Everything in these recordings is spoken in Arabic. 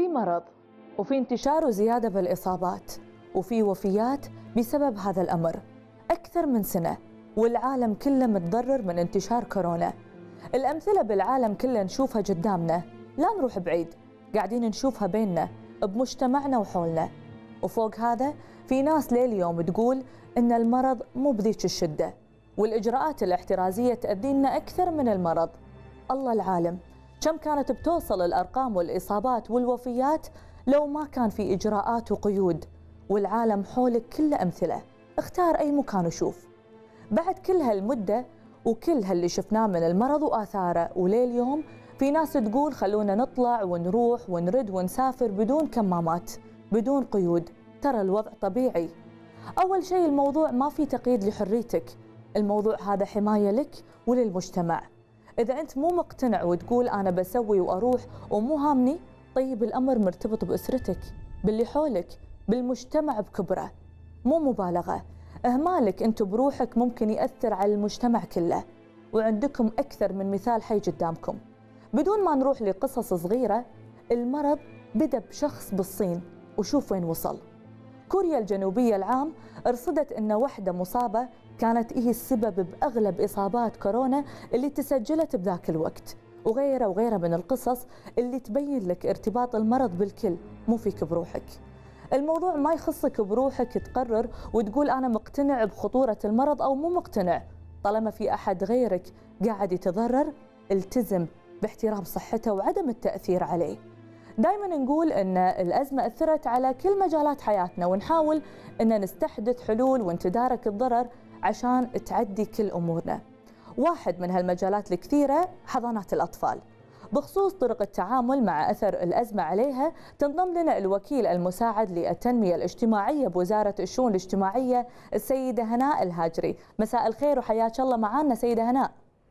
في مرض وفي انتشار وزيادة بالإصابات وفي وفيات بسبب هذا الأمر أكثر من سنة، والعالم كله متضرر من انتشار كورونا. الأمثلة بالعالم كله نشوفها قدامنا، لا نروح بعيد، قاعدين نشوفها بيننا بمجتمعنا وحولنا. وفوق هذا في ناس لليوم تقول إن المرض مو بذيك الشدة، والإجراءات الاحترازية تأذينا أكثر من المرض. الله العالم كم كانت بتوصل الأرقام والإصابات والوفيات لو ما كان في إجراءات وقيود. والعالم حولك كله أمثلة، اختار أي مكان وشوف. بعد كل هالمدة وكل هاللي شفناه من المرض وآثاره، ولليوم في ناس تقول خلونا نطلع ونروح ونرد ونسافر بدون كمامات بدون قيود. ترى الوضع طبيعي. أول شيء الموضوع ما في تقييد لحريتك، الموضوع هذا حماية لك وللمجتمع. إذا أنت مو مقتنع وتقول أنا بسوي وأروح ومو هامني، طيب الأمر مرتبط بأسرتك، باللي حولك، بالمجتمع بكبره، مو مبالغة. إهمالك أنت بروحك ممكن يأثر على المجتمع كله، وعندكم أكثر من مثال حي قدامكم. بدون ما نروح لقصص صغيرة، المرض بدأ بشخص بالصين وشوف وين وصل. كوريا الجنوبية العام ارصدت أن وحدة مصابة كانت هي السبب بأغلب إصابات كورونا اللي تسجلت بذاك الوقت، وغيره من القصص اللي تبين لك ارتباط المرض بالكل، مو فيك بروحك. الموضوع ما يخصك بروحك تقرر وتقول أنا مقتنع بخطورة المرض أو مو مقتنع. طالما في أحد غيرك قاعد يتضرر، التزم باحترام صحته وعدم التأثير عليه. دائما نقول أن الأزمة أثرت على كل مجالات حياتنا، ونحاول أن نستحدث حلول ونتدارك الضرر عشان تعدي كل أمورنا. واحد من هالمجالات الكثيرة حضانات الأطفال. بخصوص طرق التعامل مع أثر الأزمة عليها، تنضم لنا الوكيل المساعد للتنمية الاجتماعية بوزارة الشؤون الاجتماعية السيدة هناء الهاجري. مساء الخير وحياك الله معنا سيدة هناء.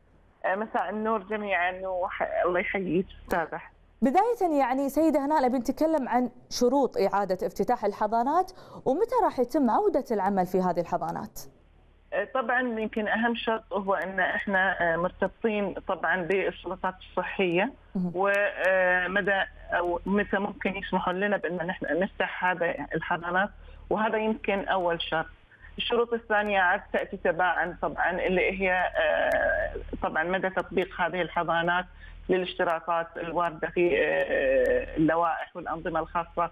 مساء النور جميعا الله يحييك أستاذة. بداية يعني سيدة هناء نبي نتكلم عن شروط إعادة افتتاح الحضانات، ومتى راح يتم عودة العمل في هذه الحضانات؟ طبعا يمكن اهم شرط هو ان احنا مرتبطين طبعا بالسلطات الصحيه، ومدى او متى ممكن يسمحوا لنا بان احنا نفتح هذا الحضانات، وهذا يمكن اول شرط. الشروط الثانيه عاد تاتي تباعا طبعا، اللي هي طبعا مدى تطبيق هذه الحضانات للاشتراطات الوارده في اللوائح والانظمه الخاصه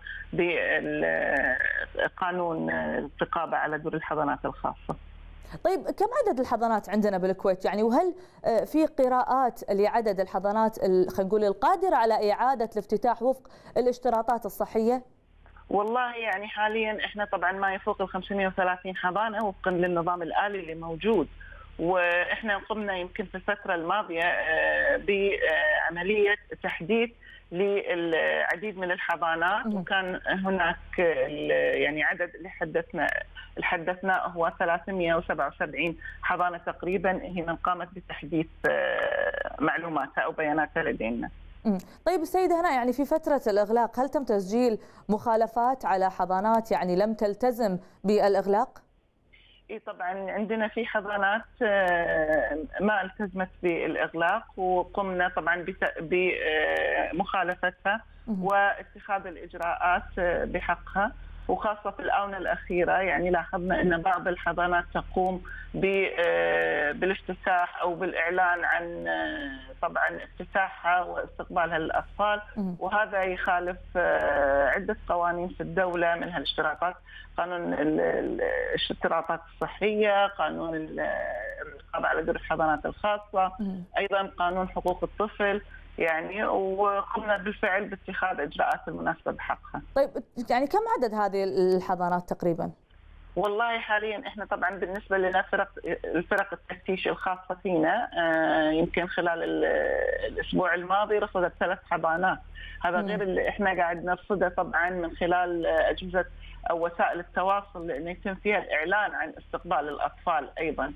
بقانون الرقابه على دور الحضانات الخاصه. طيب كم عدد الحضانات عندنا بالكويت يعني، وهل في قراءات لعدد الحضانات خلينا نقول القادرة على إعادة الافتتاح وفق الاشتراطات الصحية؟ والله يعني حاليا احنا طبعا ما يفوق ال 530 حضانة وفقا للنظام الآلي اللي موجود، واحنا قمنا يمكن في الفترة الماضية بعملية تحديث للعديد من الحضانات، وكان هناك يعني عدد اللي حدثناه هو 377 حضانة تقريبا، هي من قامت بتحديث معلوماتها أو بياناتها لدينا. طيب السيدة هنا يعني في فترة الإغلاق هل تم تسجيل مخالفات على حضانات يعني لم تلتزم بالإغلاق؟ طبعا عندنا في حضانات ما التزمت بالإغلاق، وقمنا طبعا بمخالفتها واتخاذ الإجراءات بحقها، وخاصة في الآونة الأخيرة يعني لاحظنا أن بعض الحضانات تقوم بالافتتاح أو بالإعلان عن طبعا افتتاحها واستقبالها للأطفال، وهذا يخالف عدة قوانين في الدولة، منها الاشتراطات، قانون الاشتراطات الصحية، قانون الرقابة على دور الحضانات الخاصة، أيضا قانون حقوق الطفل يعني، وقمنا بالفعل باتخاذ اجراءات المناسبه بحقها. طيب يعني كم عدد هذه الحضانات تقريبا؟ والله حاليا احنا طبعا بالنسبه لنا الفرق التفتيش الخاصه فينا يمكن خلال الاسبوع الماضي رصدت 3 حضانات، هذا غير اللي احنا قاعد نرصده طبعا من خلال اجهزه او وسائل التواصل لانه يتم فيها الاعلان عن استقبال الاطفال ايضا.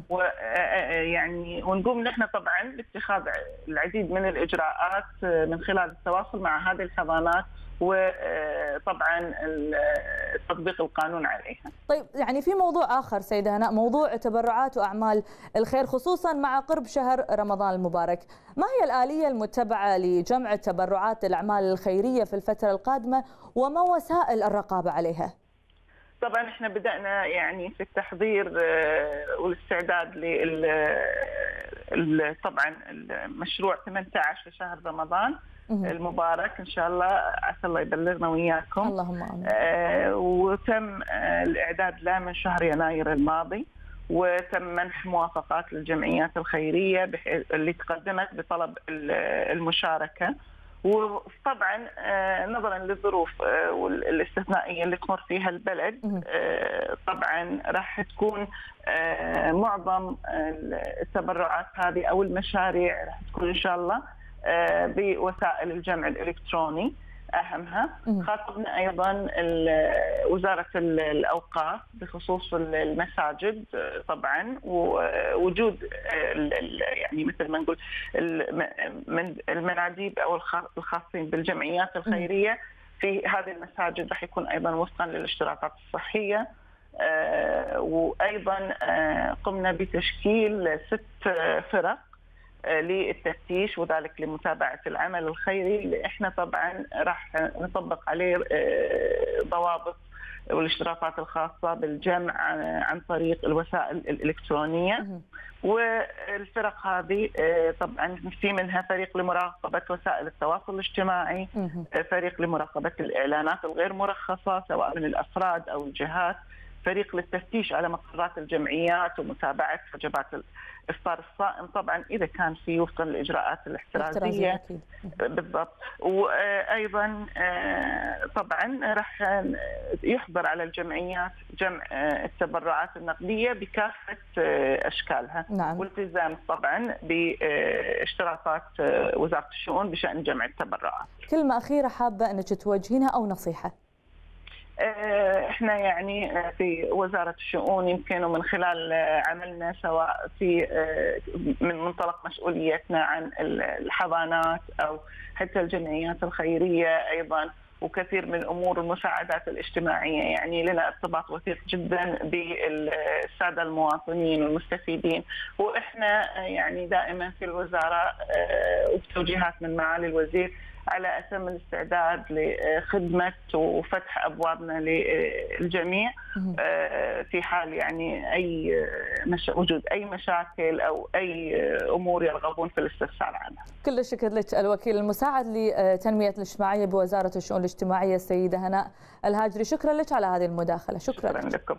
ويعني ونقوم نحن طبعا باتخاذ العديد من الاجراءات من خلال التواصل مع هذه الحضانات وطبعا تطبيق القانون عليها. طيب يعني في موضوع آخر سيدة هناء، موضوع تبرعات وأعمال الخير خصوصا مع قرب شهر رمضان المبارك، ما هي الآلية المتبعة لجمع التبرعات للأعمال الخيرية في الفترة القادمة وما وسائل الرقابة عليها؟ طبعا احنا بدأنا يعني في التحضير والاستعداد طبعا المشروع 18 لشهر رمضان المبارك ان شاء الله، عسى الله يبلغنا وياكم. اللهم امين. وتم الاعداد له من شهر يناير الماضي، وتم منح موافقات للجمعيات الخيريه اللي تقدمت بطلب المشاركه. وطبعا نظرا للظروف الاستثنائيه اللي تمر فيها البلد طبعا راح تكون معظم التبرعات هذه او المشاريع راح تكون ان شاء الله بوسائل الجمع الإلكتروني أهمها. خاطبنا أيضا وزارة الأوقاف بخصوص المساجد طبعا، ووجود يعني مثل ما نقول المناديب أو الخاصين بالجمعيات الخيرية في هذه المساجد راح يكون أيضا وفقا للاشتراطات الصحية. وأيضا قمنا بتشكيل 6 فرق للتفتيش وذلك لمتابعة العمل الخيري اللي احنا طبعا راح نطبق عليه ضوابط والاشتراطات الخاصة بالجمع عن طريق الوسائل الإلكترونية. والفرق هذه طبعا في منها فريق لمراقبة وسائل التواصل الاجتماعي، فريق لمراقبة الإعلانات الغير مرخصة سواء من الأفراد أو الجهات، فريق للتفتيش على مقرات الجمعيات ومتابعة وجبات الإفطار الصائم طبعا إذا كان في وفقا للإجراءات الاحترازية بالضبط. وأيضا طبعا راح يحضر على الجمعيات جمع التبرعات النقدية بكافة أشكالها. نعم. والتزام طبعا باشتراطات وزارة الشؤون بشأن جمع التبرعات. كلمة أخيرة حابة أنك توجهينها أو نصيحة؟ احنا يعني في وزارة الشؤون يمكن ومن خلال عملنا سواء في من منطلق مسؤوليتنا عن الحضانات او حتى الجمعيات الخيرية ايضا وكثير من الامور المساعدات الاجتماعية، يعني لنا ارتباط وثيق جدا بالسادة المواطنين والمستفيدين. واحنا يعني دائما في الوزارة وبتوجيهات من معالي الوزير على أتم الاستعداد لخدمة وفتح أبوابنا للجميع في حال يعني وجود أي مشاكل أو أي أمور يرغبون في الاستفسار عنها. كل الشكر لك الوكيل المساعد لتنمية الاجتماعية بوزارة الشؤون الاجتماعية السيدة هناء الهاجري، شكرا لك على هذه المداخلة. شكرا لكم.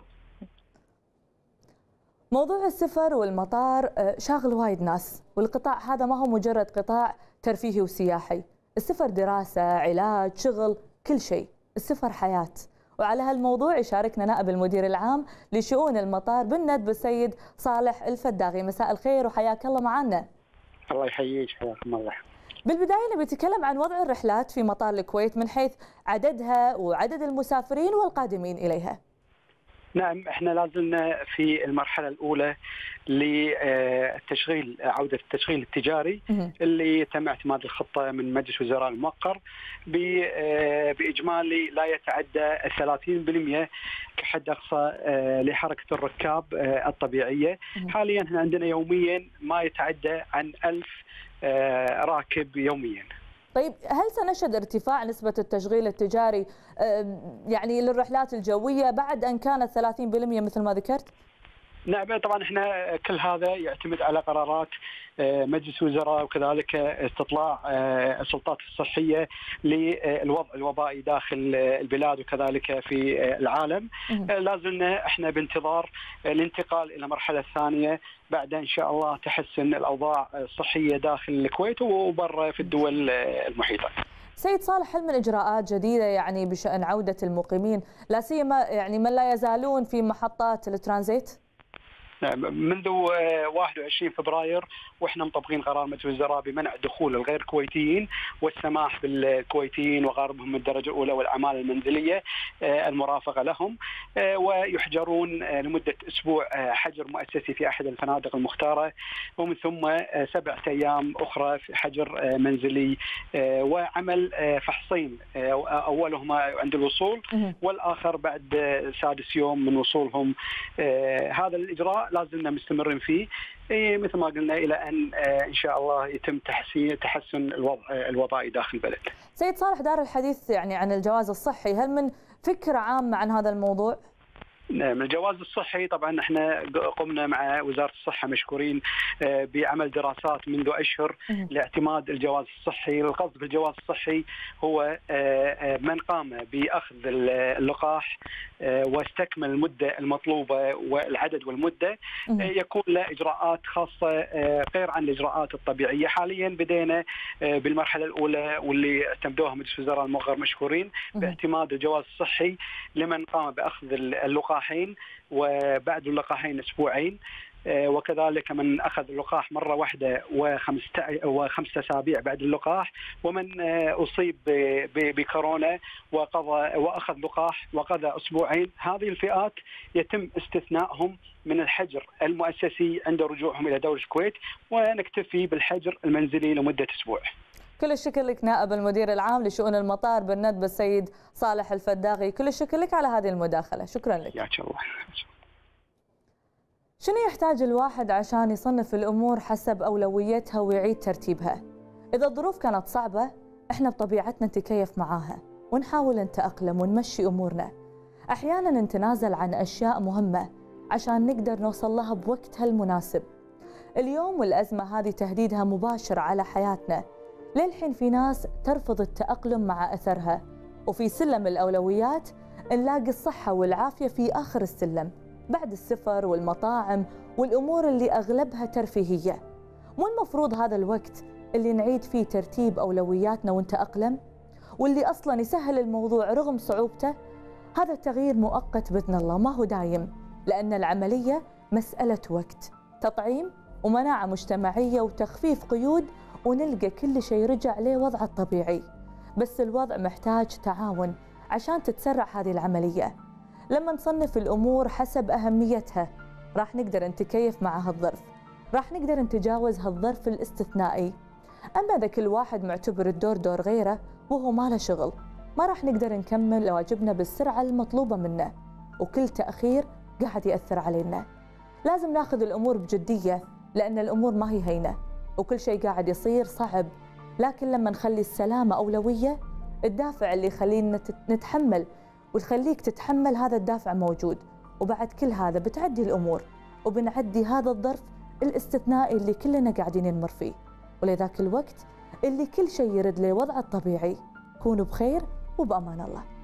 موضوع السفر والمطار شاغل وايد ناس، والقطاع هذا ما هو مجرد قطاع ترفيهي وسياحي، السفر دراسة، علاج، شغل، كل شيء، السفر حياة. وعلى هالموضوع يشاركنا نائب المدير العام لشؤون المطار بالندب السيد صالح الفداغي. مساء الخير وحياك الله معنا. الله يحييك، حياكم الله. بالبداية نبي نتكلم عن وضع الرحلات في مطار الكويت من حيث عددها وعدد المسافرين والقادمين إليها. نعم، احنا لازلنا في المرحله الاولى للتشغيل، عوده التشغيل التجاري اللي تم اعتماد الخطه من مجلس وزراء الموقر باجمالي لا يتعدى 30% كحد اقصى لحركه الركاب الطبيعيه. حاليا احنا عندنا يوميا ما يتعدى عن 1000 راكب يوميا. طيب هل سنشهد ارتفاع نسبة التشغيل التجاري يعني للرحلات الجوية بعد أن كانت 30% مثل ما ذكرت؟ نعم طبعا احنا كل هذا يعتمد على قرارات مجلس وزراء وكذلك استطلاع السلطات الصحية للوضع الوبائي داخل البلاد وكذلك في العالم. لازلنا احنا بانتظار الانتقال الى المرحلة الثانية بعد ان شاء الله تحسن الاوضاع الصحية داخل الكويت وبرا في الدول المحيطة. سيد صالح، هل من اجراءات جديده يعني بشان عوده المقيمين لا سيما يعني من لا يزالون في محطات الترانزيت؟ منذ 21 فبراير واحنا مطبقين قرار مجلس الوزراء بمنع دخول الغير كويتيين والسماح بالكويتيين وغاربهم من الدرجه الاولى والاعمال المنزليه المرافقه لهم، ويحجرون لمده اسبوع حجر مؤسسي في احد الفنادق المختاره، ومن ثم 7 ايام اخرى في حجر منزلي، وعمل فحصين اولهما عند الوصول والاخر بعد 6 يوم من وصولهم. هذا الاجراء لازلنا مستمرين فيه مثل ما قلنا الى ان ان شاء الله يتم تحسن الوضع الوبائي داخل البلد. سيد صالح، دار الحديث يعني عن الجواز الصحي، هل من فكرة عامة عن هذا الموضوع؟ من الجواز الصحي طبعا احنا قمنا مع وزارة الصحة مشكورين بعمل دراسات منذ أشهر لاعتماد الجواز الصحي. القصد بالجواز الصحي هو من قام بأخذ اللقاح واستكمل المدة المطلوبة والعدد والمدة يكون له إجراءات خاصة غير عن الإجراءات الطبيعية. حاليا بدينا بالمرحلة الأولى واللي اعتمدوها مجلس الوزراء المغر مشكورين باعتماد الجواز الصحي لمن قام بأخذ اللقاحين وبعد اللقاحين أسبوعين، وكذلك من أخذ اللقاح مرة واحدة و5 أسابيع بعد اللقاح، ومن أصيب بكورونا وأخذ لقاح وقضى أسبوعين. هذه الفئات يتم استثنائهم من الحجر المؤسسي عند رجوعهم إلى دولة الكويت، ونكتفي بالحجر المنزلي لمدة أسبوع. كل الشكر لك نائب المدير العام لشؤون المطار بالندب السيد صالح الفداغي، كل الشكر لك على هذه المداخلة، شكرا لك. يا الله. شنو يحتاج الواحد عشان يصنف الأمور حسب أولويتها ويعيد ترتيبها؟ إذا الظروف كانت صعبة إحنا بطبيعتنا نتكيف معاها ونحاول نتأقلم ونمشي أمورنا. أحيانا نتنازل عن أشياء مهمة عشان نقدر نوصل لها بوقتها المناسب. اليوم والأزمة هذه تهديدها مباشر على حياتنا، للحين في ناس ترفض التأقلم مع أثرها، وفي سلم الأولويات نلاقي الصحة والعافية في آخر السلم بعد السفر والمطاعم والأمور اللي أغلبها ترفيهية. مو المفروض هذا الوقت اللي نعيد فيه ترتيب أولوياتنا ونتأقلم، واللي أصلاً يسهل الموضوع رغم صعوبته؟ هذا التغيير مؤقت بإذن الله، ما هو دايم، لأن العملية مسألة وقت، تطعيم ومناعة مجتمعية وتخفيف قيود، ونلقى كل شيء رجع لوضعه الطبيعي. بس الوضع محتاج تعاون عشان تتسرع هذه العملية. لما نصنف الأمور حسب أهميتها راح نقدر نتكيف مع هالظرف، راح نقدر نتجاوز هالظرف الاستثنائي. أما إذا كل واحد معتبر الدور دور غيره وهو ما له شغل، ما راح نقدر نكمل واجبنا بالسرعة المطلوبة منا، وكل تأخير قاعد يأثر علينا. لازم ناخذ الأمور بجدية، لأن الأمور ما هي هينة وكل شيء قاعد يصير صعب، لكن لما نخلي السلامة أولوية، الدافع اللي يخلينا نتحمل وتخليك تتحمل هذا الدافع موجود. وبعد كل هذا بتعدي الأمور وبنعدي هذا الظرف الاستثنائي اللي كلنا قاعدين نمر فيه، ولذاك الوقت اللي كل شيء يرد لوضعه الطبيعي. كونوا بخير وبأمان الله.